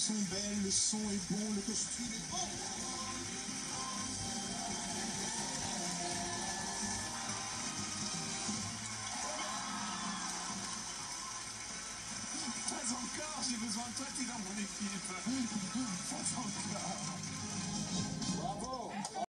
sont belles, le son est bon, le costume est bon. Pas encore, j'ai besoin de toi, t'es dans mon équipe. Pas encore. Bravo.